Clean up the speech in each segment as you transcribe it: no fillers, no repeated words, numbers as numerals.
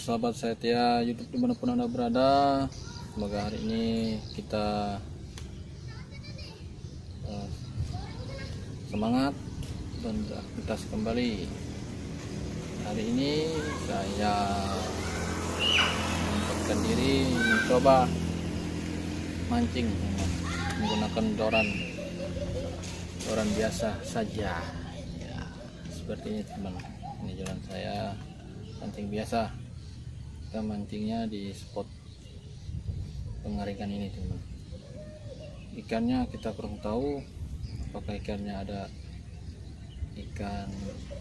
sahabat setia YouTube dimanapun Anda berada. Semoga hari ini kita semangat dan beraktivitas kembali. Hari ini saya menyempatkan diri mencoba mancing menggunakan doran biasa saja ya, seperti ini teman. Ini jalan saya mancing biasa. Kita mancingnya di spot pengaringan ini teman. Ikannya kita kurang tahu apakah ikannya ada ikan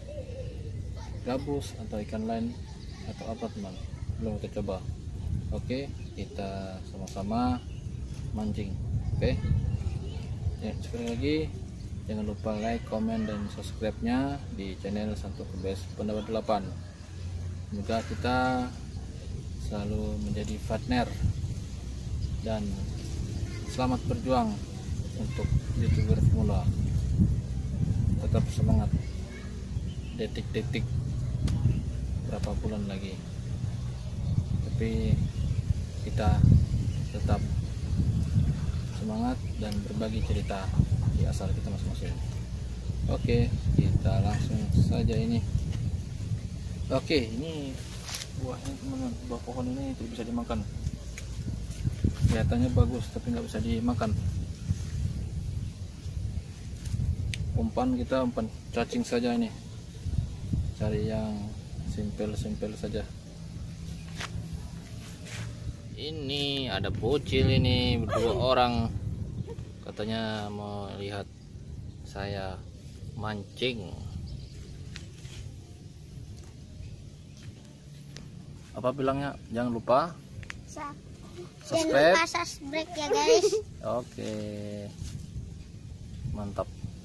gabus atau ikan lain atau apa teman, belum kita coba. Oke, kita sama-sama mancing. Oke ya, sekali lagi jangan lupa like, komen, dan subscribe nya di channel Santo Kebes pendapat 8. Semoga kita selalu menjadi partner dan selamat berjuang untuk YouTuber pemula. Tetap semangat, detik-detik berapa bulan lagi, tapi kita tetap semangat dan berbagi cerita di asal kita masing-masing. Oke, kita langsung saja ini. Oke, ini buahnya teman-teman. Buah pohon ini tidak bisa dimakan. Kelihatannya bagus tapi nggak bisa dimakan. Umpan kita umpan cacing saja ini. Cari yang simpel-simpel saja. Ini ada bocil ini berdua orang, katanya mau lihat saya mancing. Apa bilangnya? Jangan lupa subscribe. Jangan lupa subscribe ya guys. Oke, mantap.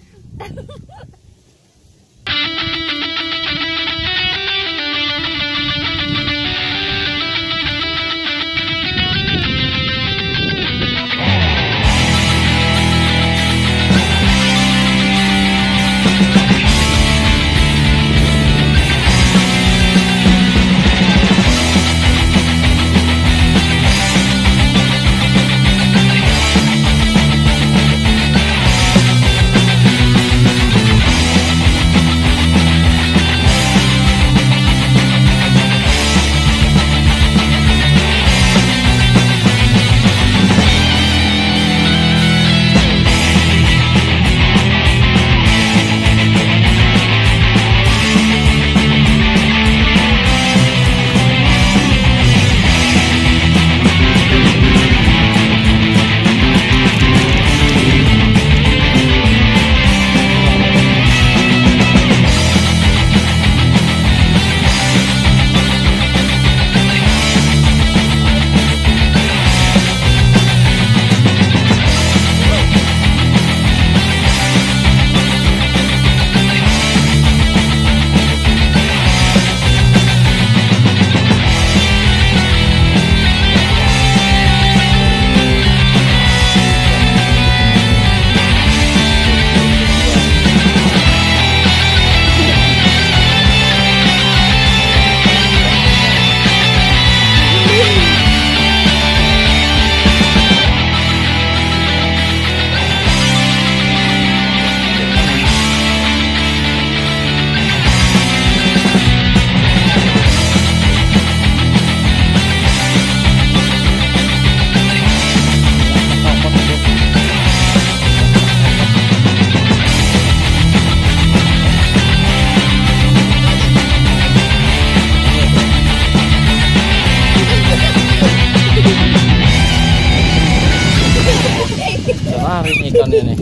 Lari ikannya nih,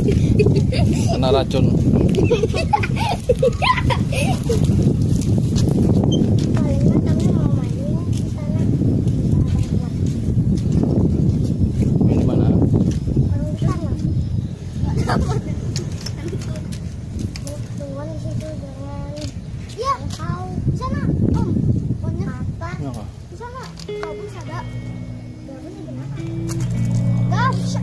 kena racun. Ini mana? Ya, kau sana, Om. Pokoknya apa? Di sana. Kau bisa ada. Gabus gimana? Gabus.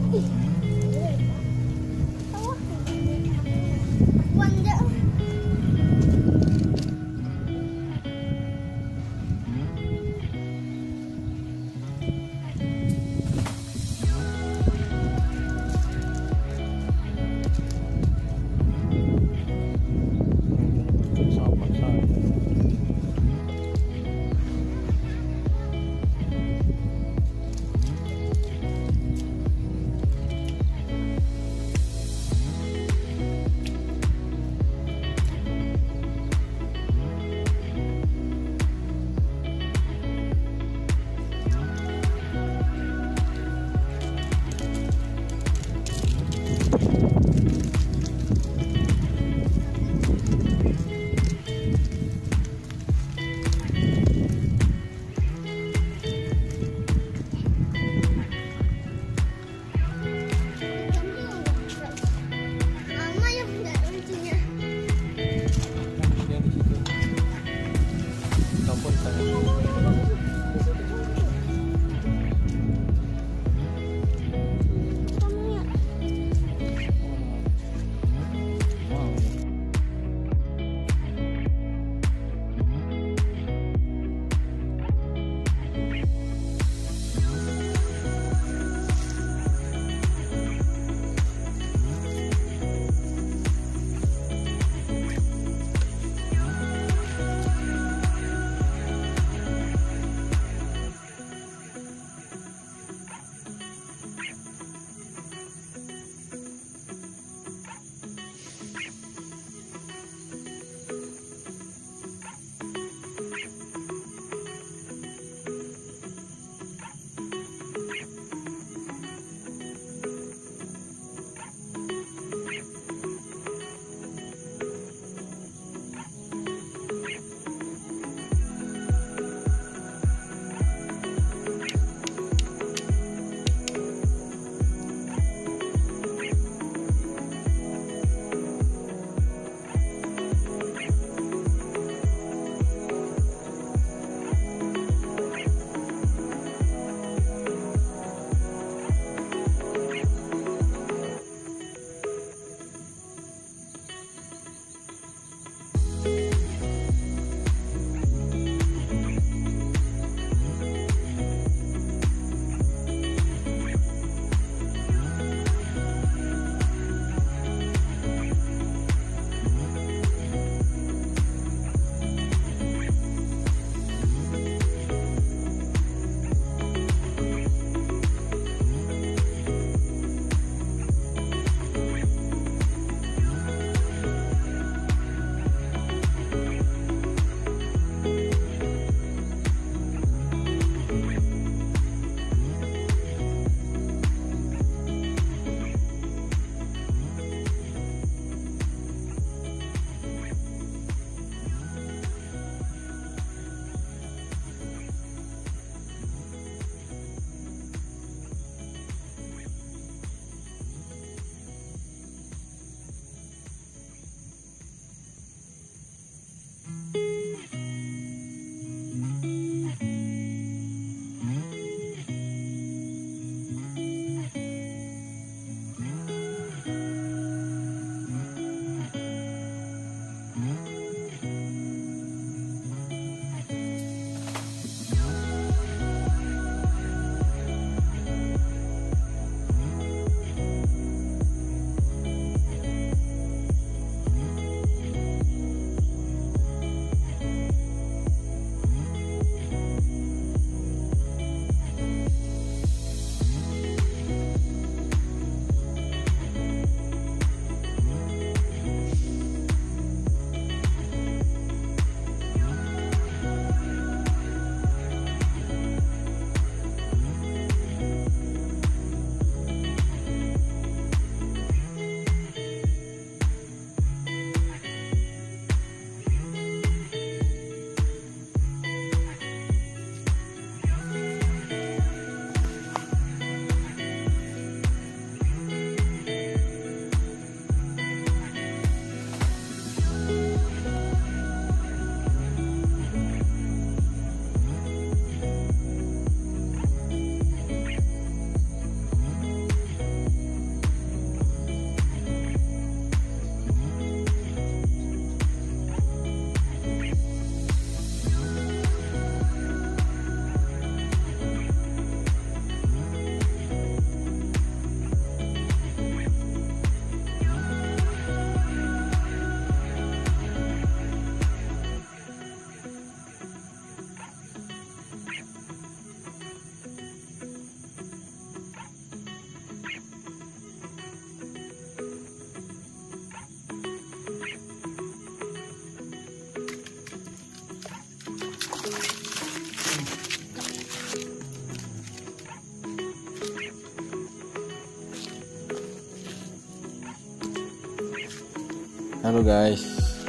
Halo guys,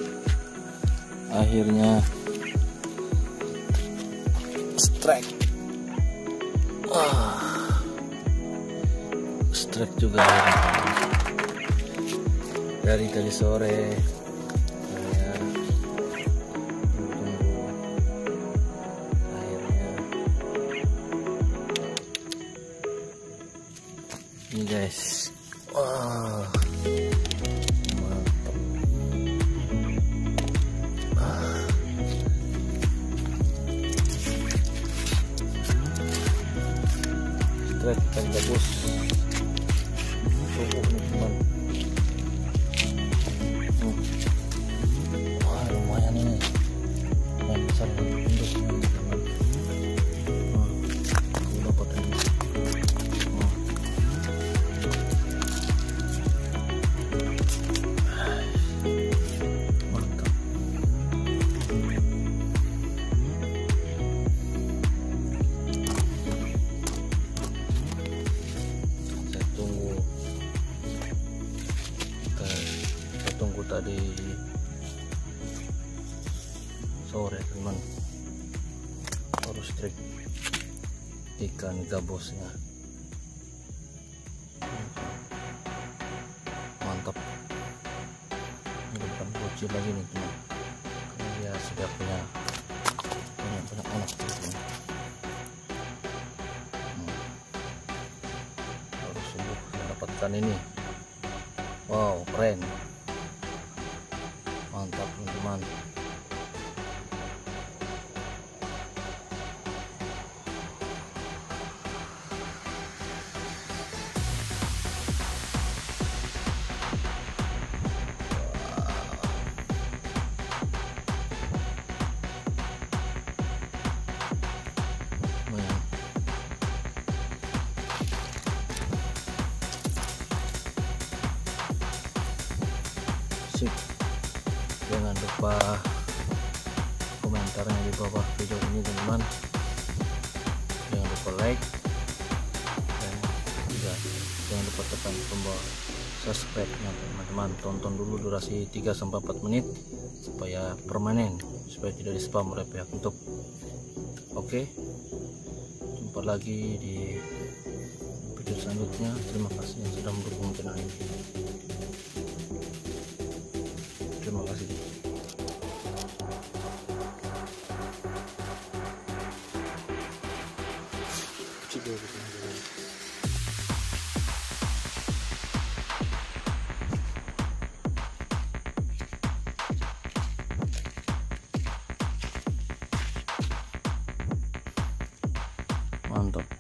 akhirnya strike. Strike juga dari tadi sore. Saya tunggu akhirnya ini guys. Wah, mantap. Strike kan bagus. Tunggu nih teman. Wah, lumayan ini. Lumayan besar bentuknya teman. Aku dapat ini. Mantap. Saya tunggu tadi sore teman, baru strike ikan gabusnya. Mantap. Ini bukan bocil lagi nih teman, karena dia sudah punya banyak anak teman. Baru sembuh mendapatkan ini. Wow, keren. Mantap teman-teman. Lumayan. Sip. Jangan lupa komentarnya di bawah video ini teman-teman. Jangan lupa like dan juga jangan lupa tekan tombol subscribe-nya teman-teman. Tonton dulu durasi 3-4 menit supaya permanen, supaya tidak di spam oleh pihak YouTube. Oke, jumpa lagi di video selanjutnya. Terima kasih yang sudah mendukung channel ini. Terima kasih. Mantap.